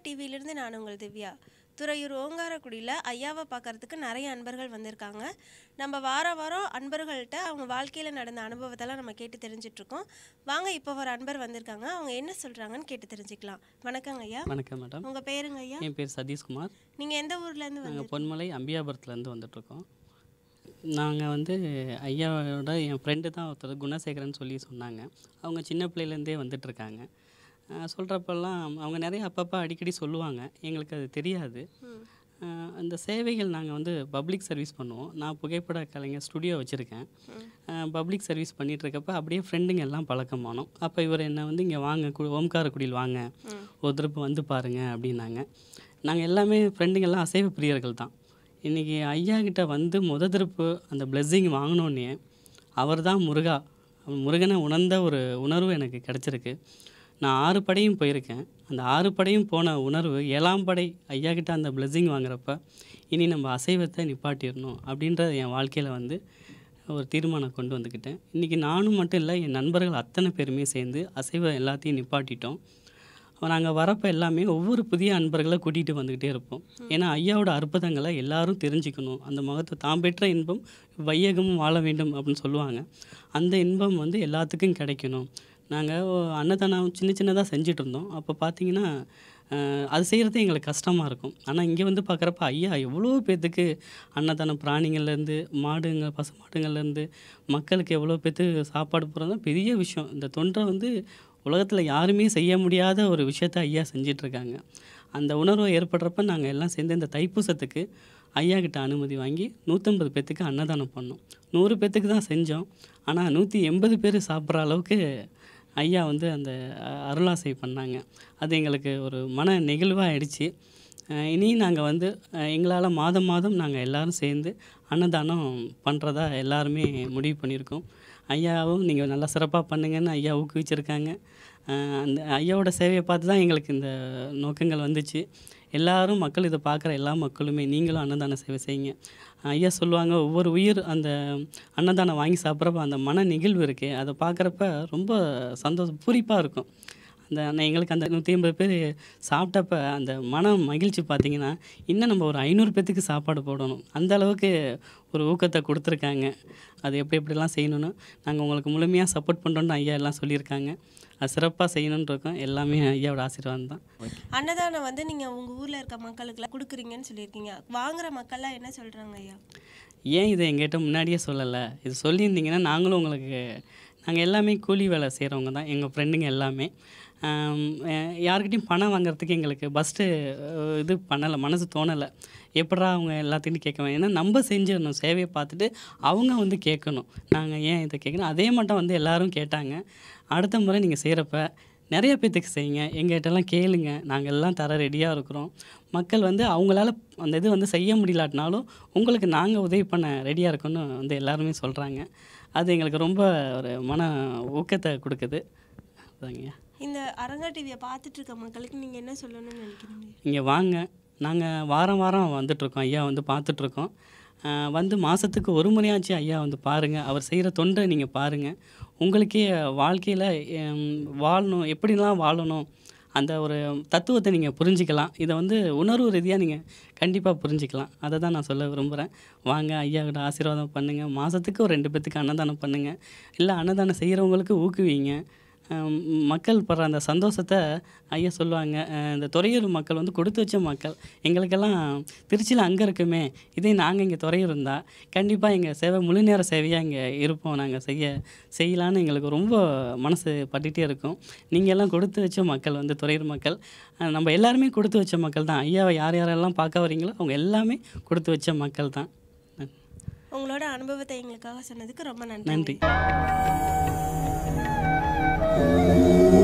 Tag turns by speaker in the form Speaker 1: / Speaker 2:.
Speaker 1: டிவியிலிருந்து நான் உங்கள் திவ்யா. துறையூர் ஓங்காரக்குடியில் ஐயாவை பார்க்கறதுக்கு நிறைய அன்பர்கள் வந்திருக்காங்க. நம்ம வாரம் அன்பர்கள்ட்ட அவங்க வாழ்க்கையில் நடந்த அனுபவத்தெல்லாம் நம்ம கேட்டு தெரிஞ்சிட்ருக்கோம். வாங்க, இப்போ ஒரு அன்பர் வந்திருக்காங்க, அவங்க என்ன சொல்கிறாங்கன்னு கேட்டு தெரிஞ்சுக்கலாம். வணக்கங்க ஐயா.
Speaker 2: வணக்கம் மேடம்.
Speaker 1: உங்கள் பேருங்க ஐயா?
Speaker 2: என் பேர் சதீஷ்குமார்.
Speaker 1: நீங்கள் எந்த ஊர்லேருந்து வந்து?
Speaker 2: பொன்மலை அம்பியாபுரத்துலேருந்து வந்துட்ருக்கோம். நாங்கள் ஐயாவோட என் ஃப்ரெண்டு தான் ஒருத்தர் குணசேகரன் சொல்லி சொன்னாங்க. அவங்க சின்ன பிள்ளையிலேருந்தே வந்துட்டுருக்காங்க. சொல்கிறப்பெல்லாம் அவங்க நிறைய அப்பப்போ அடிக்கடி சொல்லுவாங்க, எங்களுக்கு அது தெரியாது. அந்த சேவைகள் நாங்கள் பப்ளிக் சர்வீஸ் பண்ணுவோம். நான் புகைப்பட கலைஞர் ஸ்டுடியோ வச்சுருக்கேன். பப்ளிக் சர்வீஸ் பண்ணிகிட்ருக்கப்ப அப்படியே ஃப்ரெண்டுங்க எல்லாம் பழக்கமானோம். அப்போ இவர் என்னை இங்கே வாங்க, ஓம்காரக்குடியில் வாங்க, ஒரு திருப்பு வந்து பாருங்கள் அப்படின்னாங்க. நாங்கள் எல்லாமே ஃப்ரெண்டுங்கெல்லாம் அசைவ பிரியர்கள் தான். இன்றைக்கி ஐயா கிட்ட முத திருப்பு அந்த பிளெஸ்ஸிங் வாங்கினோன்னே அவர் தான் முருகனை உணர்ந்த ஒரு உணர்வு எனக்கு கிடச்சிருக்கு. நான் 6 படையும் போயிருக்கேன். அந்த 6 படையும் போன உணர்வு 7ஆம் படை ஐயா கிட்ட அந்த பிளெஸ்ஸிங் வாங்குறப்ப இனி நம்ம அசைவத்தை நிப்பாட்டிடணும் அப்படின்ற என் வாழ்க்கையில் ஒரு தீர்மானம் கொண்டு வந்துக்கிட்டேன். இன்றைக்கி நானும் மட்டும் இல்லை, என் நண்பர்கள் அத்தனை பேருமே சேர்ந்து அசைவம் எல்லாத்தையும் நிப்பாட்டிட்டோம். நாங்கள் வரப்போ எல்லாமே ஒவ்வொரு புதிய அன்பர்களை கூட்டிகிட்டு வந்துக்கிட்டே இருப்போம். ஏன்னா ஐயாவோட அற்புதங்களை எல்லாரும் தெரிஞ்சுக்கணும். அந்த முகத்தை தாம் பெற்ற இன்பம் வையகமும் வாழ வேண்டும் அப்படின்னு சொல்லுவாங்க. அந்த இன்பம் எல்லாத்துக்கும் கிடைக்கணும். நாங்கள் அன்னதானம் சின்னதாக செஞ்சுட்டு இருந்தோம். அப்போ பார்த்திங்கன்னா அது செய்கிறது எங்களுக்கு கஷ்டமாக இருக்கும். ஆனால் இங்கே பார்க்குறப்ப ஐயா எவ்வளோ பேர்த்துக்கு அன்னதானம், பிராணிகள்லேருந்து பசு மாடுங்கள்லேருந்து மக்களுக்கு எவ்வளோ பேர்த்துக்கு சாப்பாடு போகிறது பெரிய விஷயம். இந்த தொண்டை உலகத்தில் யாருமே செய்ய முடியாத ஒரு விஷயத்த ஐயா செஞ்சிட்ருக்காங்க. அந்த உணர்வு ஏற்படுறப்ப நாங்கள் எல்லாம் சேர்ந்து இந்த தைப்பூசத்துக்கு ஐயா கிட்ட அனுமதி வாங்கி 150 பேர்த்துக்கு அன்னதானம் பண்ணோம். 100 பேர்த்துக்கு தான் செஞ்சோம். ஆனால் 180 பேர் சாப்பிட்ற அளவுக்கு ஐயா அந்த அருளாசை பண்ணாங்க. அது எங்களுக்கு ஒரு மன நெகிழ்வாக ஆயிடுச்சு. இனி நாங்கள் எங்களால் மாதம் நாங்கள் எல்லோரும் சேர்ந்து அன்னதானம் பண்ணுறதா எல்லாருமே முடிவு பண்ணியிருக்கோம். ஐயாவும் நீங்கள் நல்லா சிறப்பாக பண்ணுங்கன்னு ஐயா ஊக்குவிச்சிருக்காங்க. அந்த ஐயாவோட சேவையை பார்த்து தான் எங்களுக்கு இந்த நோக்கங்கள் வந்துச்சு. எல்லோரும் மக்கள் இதை பார்க்குற எல்லா மக்களுமே நீங்களும் அன்னதான சேவை செய்யுங்க. ஐயா சொல்லுவாங்க, ஒவ்வொரு உயிர் அந்த அன்னதானம் வாங்கி சாப்பிட்றப்ப அந்த மன நெகிழ்வு இருக்கே, அதை பார்க்குறப்ப ரொம்ப பூரிப்பாக இருக்கும். எங்களுக்கு அந்த 180 பேர் சாப்பிட்டப்ப அந்த மன மகிழ்ச்சி பார்த்திங்கன்னா, இன்னும் நம்ம ஒரு 500 பேர்த்துக்கு சாப்பாடு போடணும். அந்த அளவுக்கு ஒரு ஊக்கத்தை கொடுத்துருக்காங்க. அது எப்படிலாம் செய்யணும்னு நாங்கள் உங்களுக்கு முழுமையாக சப்போர்ட் பண்ணுறோன்னு ஐயா எல்லாம் சொல்லியிருக்காங்க. அது சிறப்பாக செய்யணுன்னு இருக்கோம். எல்லாமே ஐயாவோட ஆசீர்வாதம் தான்.
Speaker 1: அன்னதானம் நீங்கள் உங்கள் ஊரில் இருக்க மக்களுக்கெல்லாம் கொடுக்குறீங்கன்னு சொல்லியிருக்கீங்க. வாங்குகிற மக்கள்லாம் என்ன சொல்கிறாங்க ஐயா?
Speaker 2: ஏன் இதை எங்கிட்ட முன்னாடியே சொல்லலை? இது சொல்லியிருந்தீங்கன்னா நாங்களும் நாங்கள் எல்லாமே கூலி வேலை செய்கிறவங்க தான், எங்கள் ஃப்ரெண்டுங்க எல்லாமே. யார்கிட்டையும் பணம் வாங்குறதுக்கு எங்களுக்கு ஃபஸ்ட்டு இது பண்ணலை, மனசு தோணலை. எப்படா அவங்க எல்லாத்தையும் கேட்க, ஏன்னா நம்ம செஞ்சிடணும். சேவையை பார்த்துட்டு அவங்க கேட்கணும். நாங்கள் ஏன் இதை கேட்கணும்? அதே மட்டும் எல்லோரும் கேட்டாங்க. அடுத்த முறை நீங்கள் செய்கிறப்ப நிறைய பேர்த்துக்கு செய்யுங்க, எங்கள்கிட்டலாம் கேளுங்க, நாங்கள் எல்லாம் தர ரெடியாக இருக்கிறோம். மக்கள் அவங்களால அந்த இது செய்ய முடியலாட்டினாலும் உங்களுக்கு நாங்கள் உதவி பண்ண ரெடியாக இருக்கோன்னு எல்லாருமே சொல்கிறாங்க. அது எங்களுக்கு ரொம்ப ஒரு மன ஊக்கத்தை கொடுக்குது. அதாங்கய்யா.
Speaker 1: இந்த அரங்கா டிவியை பார்த்துட்ருக்க மக்களுக்கு நீங்கள் என்ன சொல்லணும்னு நினைக்கிறீங்க?
Speaker 2: இங்கே வாங்க, நாங்கள் வாரம் வந்துட்ருக்கோம். ஐயா பார்த்துட்ருக்கோம். மாதத்துக்கு ஒரு முறையாச்சும் ஐயா பாருங்கள். அவர் செய்கிற தொண்டை நீங்கள் பாருங்கள். உங்களுக்கே வாழ்க்கையில் வாழணும், எப்படிலாம் வாழணும் அந்த ஒரு தத்துவத்தை நீங்கள் புரிஞ்சிக்கலாம். இதை உணர்வு ரீதியாக நீங்கள் கண்டிப்பாக புரிஞ்சிக்கலாம். அதை தான் நான் சொல்ல விரும்புகிறேன். வாங்க, ஐயாவோட ஆசீர்வாதம் பண்ணுங்கள். மாதத்துக்கு ஒரு 2 பேர்த்துக்கு அன்னதானம் பண்ணுங்கள். இல்லை அன்னதானம் செய்கிறவங்களுக்கு ஊக்குவிங்க. மக்கள் படுற அந்த சந்தோஷத்தை ஐயா சொல்லுவாங்க. இந்த துறையூர் மக்கள் கொடுத்து வச்ச மக்கள். எங்களுக்கெல்லாம் திருச்சியில் அங்கே இருக்குமே, இதே நாங்கள் இங்கே துறையூர் இருந்தால் கண்டிப்பாக எங்கள் சேவை முழு நேர சேவையாக இங்கே இருப்போம். நாங்கள் செய்யலான்னு எங்களுக்கு ரொம்ப மனசு பட்டுகிட்டே இருக்கும். நீங்கள் எல்லாம் கொடுத்து வச்ச மக்கள், துறையூர் மக்கள். நம்ம எல்லாருமே கொடுத்து வச்ச மக்கள் தான். ஐயாவை யாரெல்லாம் பார்க்க வரீங்களோ அவங்க எல்லாமே கொடுத்து வச்ச மக்கள் தான்.
Speaker 1: உங்களோட அனுபவத்தை எங்களுக்காக சொன்னதுக்கு ரொம்ப நன்றி.
Speaker 2: நன்றி.